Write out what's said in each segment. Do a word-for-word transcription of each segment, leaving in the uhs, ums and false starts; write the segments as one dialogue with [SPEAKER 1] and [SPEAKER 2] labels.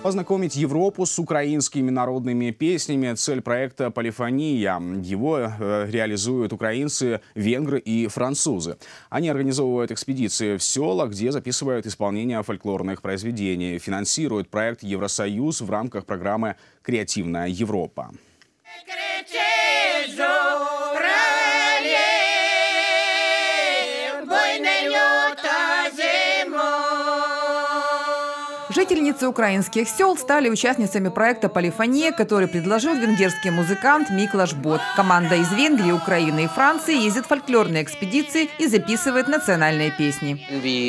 [SPEAKER 1] Познакомить Европу с украинскими народными песнями – цель проекта «Полифония». Его э, реализуют украинцы, венгры и французы. Они организовывают экспедиции в села, где записывают исполнение фольклорных произведений. Финансирует проект Евросоюз в рамках программы «Креативная Европа».
[SPEAKER 2] Жительницы украинских сел стали участницами проекта «Полифония», который предложил венгерский музыкант Миклаш Бот. Команда из Венгрии, Украины и Франции ездит в фольклорные экспедиции и записывает национальные песни.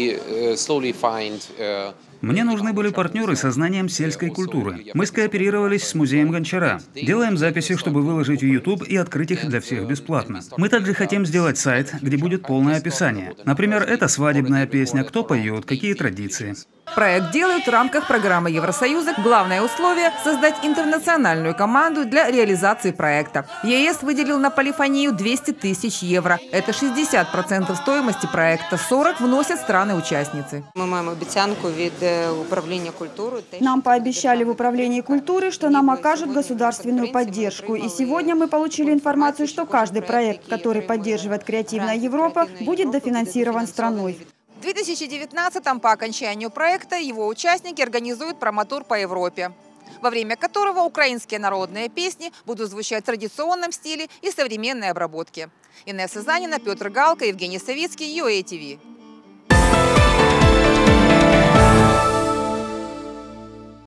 [SPEAKER 3] Мне нужны были партнеры со знанием сельской культуры. Мы скооперировались с музеем Гончара. Делаем записи, чтобы выложить в YouTube и открыть их для всех бесплатно. Мы также хотим сделать сайт, где будет полное описание. Например, это свадебная песня, кто поет, какие традиции.
[SPEAKER 2] Проект делают в рамках программы Евросоюза. Главное условие – создать интернациональную команду для реализации проекта. ЕС выделил на полифонию двести тысяч евро. Это шестьдесят процентов стоимости проекта, сорок процентов вносят страны-участницы.
[SPEAKER 4] Мы маем обещанку від управления культуры.
[SPEAKER 5] Нам пообещали в управлении культуры, что нам окажут государственную поддержку. И сегодня мы получили информацию, что каждый проект, который поддерживает «Креативная Европа», будет дофинансирован страной.
[SPEAKER 2] В две тысячи девятнадцатом по окончанию проекта его участники организуют промо-тур по Европе, во время которого украинские народные песни будут звучать в традиционном стиле и современной обработке. Инесса Занина, Петр Галка, Евгений Савицкий, ю эй ти ви.